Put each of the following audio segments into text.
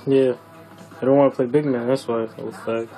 Yeah. I don't want to play big man, that's why I fell fag.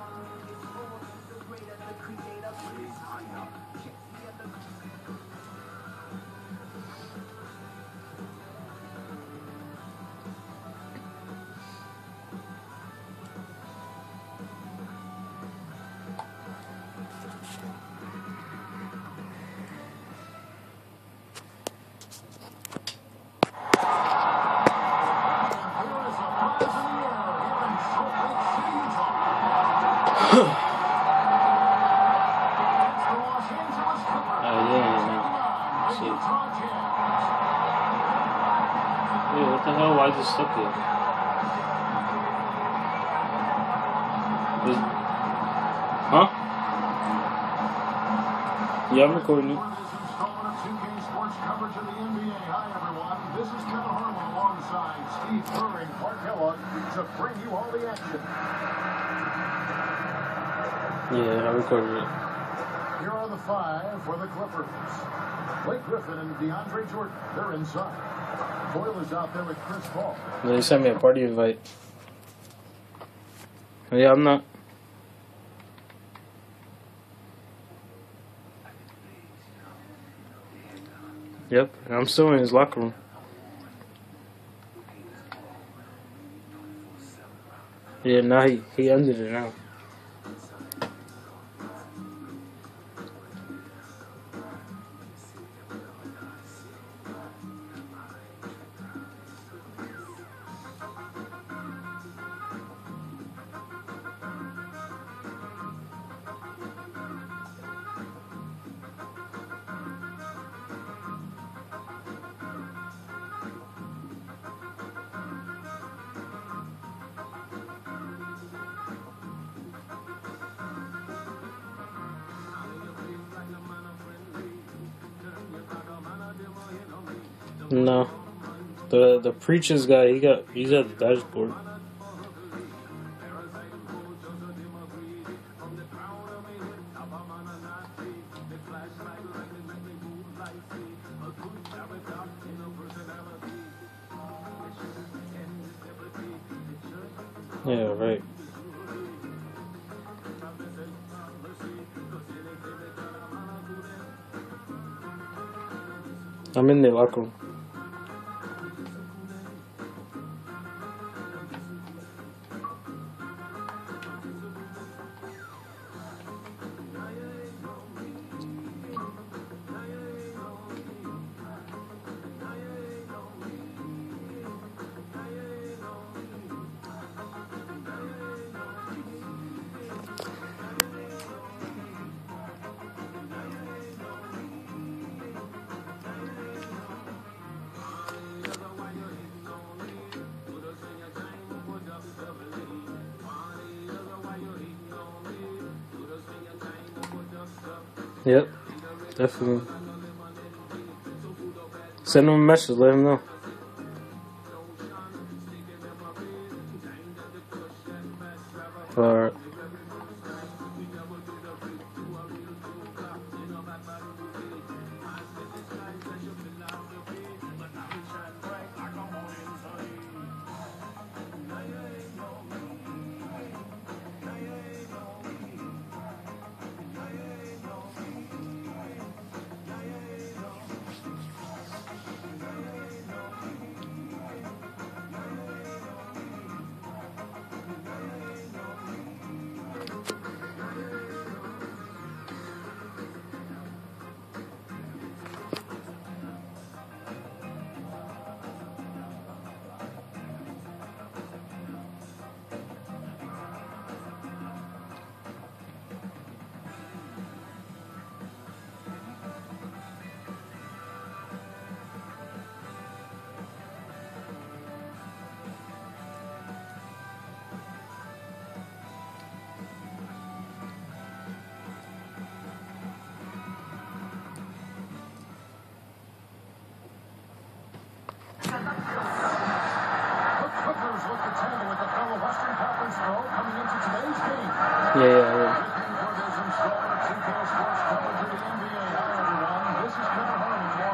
What the hell? Why is it stuck here? Huh? Yeah, I'm recording it. This is Kevin Harlan alongside Steve Kerr and Clark Kellogg to bring you all the action. Yeah, I recorded it. Here are the 5 for the Clippers. Blake Griffin and DeAndre Jordan, they're inside. Boyle is out there with Chris Paul. They sent me a party invite. Yeah, I'm not. Yep, I'm still in his locker room. Yeah, now he ended it now. No, the Preachers guy, he's at the dashboard. Yeah, right. I'm in the locker room. Yep, definitely. Send him a message, let him know. Alright. Yeah.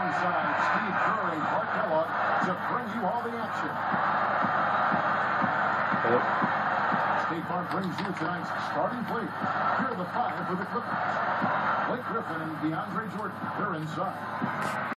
To bring you all the action. State Farm brings you tonight's starting play. Here are the 5 for the Clippers. Blake Griffin and DeAndre Jordan, they're inside.